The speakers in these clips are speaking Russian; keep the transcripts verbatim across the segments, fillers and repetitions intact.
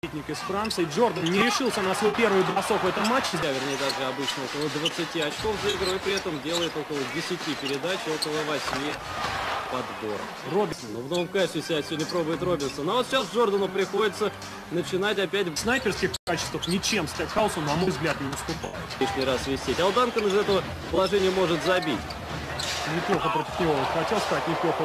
из Франции. Джордан не решился на свой первый бросок в этом матче. Да, вернее, даже обычно около двадцати очков за игрой, при этом делает около десяти передач, около восьми подборов. Робинсон. Ну, в новом качестве себя сегодня пробует Робинсон. Но вот сейчас Джордану приходится начинать опять В снайперских качествах ничем Стекхаусу, на мой взгляд, не уступает. лишний раз висеть. А у Данкан из этого положения может забить. Неплохо против него, хотел сказать, неплохо.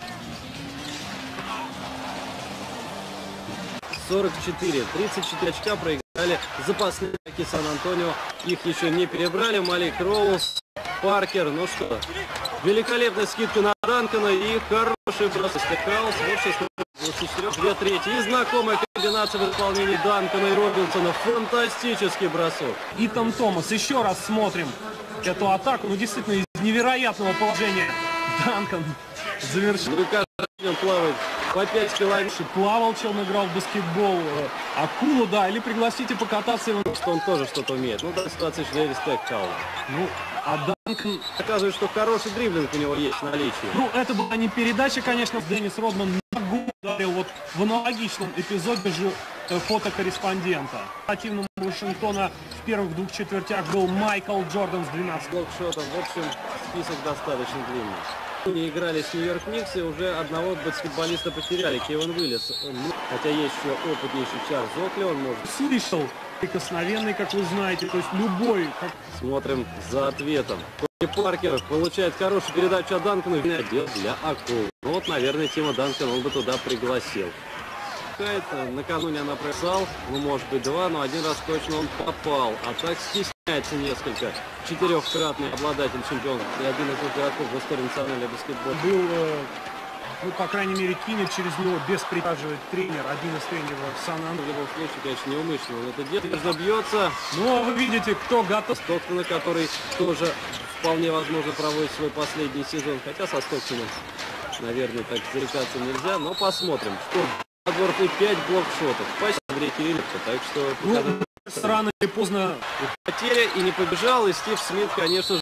сорок четыре. тридцать четыре очка проиграли запасные игроки Сан-Антонио. Их еще не перебрали. Малик Роуз, Паркер. Ну что, великолепная скидка на Данкана и хороший бросок. Стекхаус. Вот шестнадцать, две трети. И знакомая комбинация в исполнении Данкана и Робинсона. Фантастический бросок. Итан Томас. Еще раз смотрим эту атаку. Ну, действительно, из невероятного положения Данкан завершил. Ну, каждый день плавает по пять километров. Плавал, че он играл в баскетбол. Акулу, да, или пригласите покататься его. Что он тоже что-то умеет. Ну, да, ситуация еще респект Каул. Ну, а Данкан... Оказывает, что хороший дриблинг у него есть в наличии. Ну, это была не передача, конечно. Деннис Родман ногу ударил вот в аналогичном эпизоде же э, фотокорреспондента. Противным Вашингтона в первых двух четвертях был Майкл Джордан с двенадцатым. Блокшотом. В общем, список достаточно длинный. Не играли с Нью-Йорк Никс, и уже одного баскетболиста потеряли. Кевин Уиллис. Хотя есть еще опытнейший Чарльз Окли, он может. Слышал прикосновенный, как вы знаете, то есть любой. Как... Смотрим за ответом. Тони Паркер получает хорошую передачу от Данкана. Отдел для акул. Ну вот, наверное, Тима Данкана он бы туда пригласил. Накануне она просал, ну может быть два, но один раз точно он попал. А так стесняется несколько. Четырехкратный обладатель чемпиона и один из игроков в истории национального баскетбола. Был, э, ну, по крайней мере, кинет через него без прикаживает тренер, один из тренеров Сан-Антонио. В любом случае, конечно, неумышленно он это делает. Забьется. Ну, а вы видите, кто готов. Стоктона, который тоже вполне возможно проводит свой последний сезон. Хотя со Стоктоном, наверное, так зарекаться нельзя. Но посмотрим, что... Подборов и пять блокшотов. Спасибо, Андрей Кирилловка. Так что... Ну, рано или поздно... Потеря и не побежал. И Стив Смит, конечно же...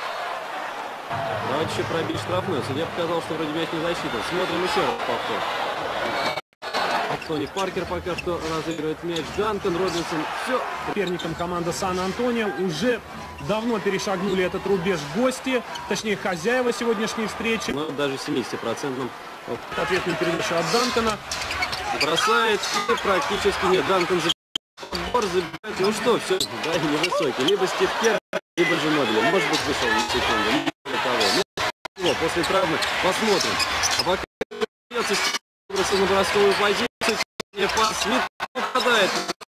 Давайте еще пробить штрафную. Судья показал, что вроде мяч не засчитан. Смотрим еще раз повтор. Тони Паркер пока что разыгрывает мяч. Данкан, Робинсон. Все. Соперником команда Сан-Антонио уже давно перешагнули этот рубеж гости. Точнее, хозяева сегодняшней встречи. Но даже семидесятипроцентным. Ответную передачу от Данкана. Бросает и практически нет. Данкан забивает. Ну что, все, да, невысокий. Либо Стив Кер, либо же Нобель. Может быть, вышел на секунду. Ну, после травмы посмотрим. А пока придется на бросковую позицию. Пас Смит попадает.